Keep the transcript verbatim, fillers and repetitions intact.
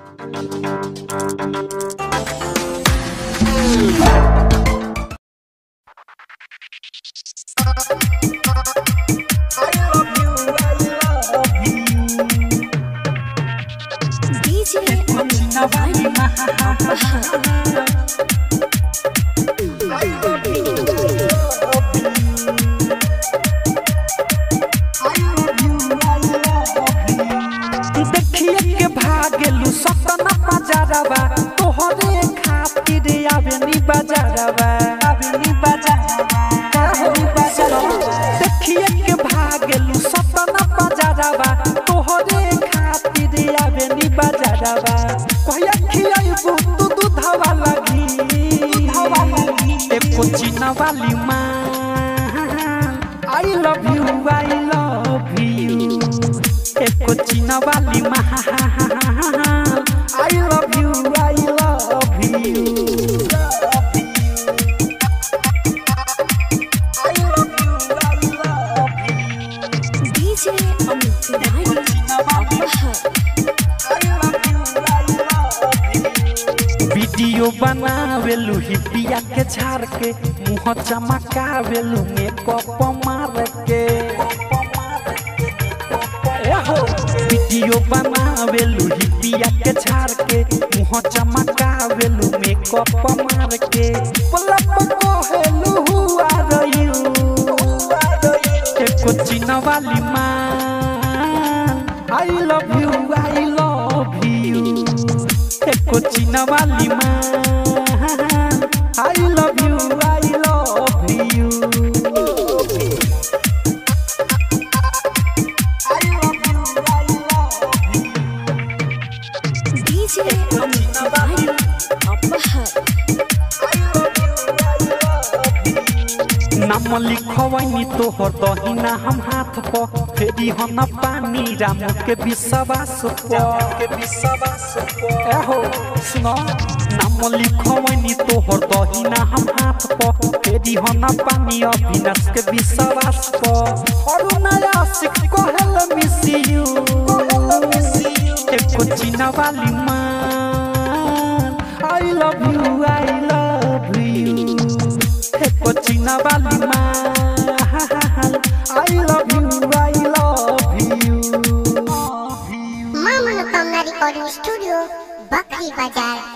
Video बनावेलू हिपिया के झाड़ के मुँह चमकावेलू मेकअप मार के वीडियो बनावेलू हिपिया के झाड़ के मुँह चमकावेलू मेकअप मार के पलप कहेलू हुआ रही कोचिन वाली मान I love you I love you coaching वाली मान I love you I love you DJ नाम लिखवनी तोहर दहिना हम हाथ पर फेरी हम पानी राम के विश्वास पर एहो सुनो नाम लिखवनी तोहर दहिना हम हाथ पर फेरी हम पानी अविनाश के विश्वास पर और नया सिख कहल मिस यू कोचिन वाली मान I love you I love you coaching वाली मान I love you I love you मां मनोकामना रिकॉर्डिंग स्टूडियो बकरी बाजार।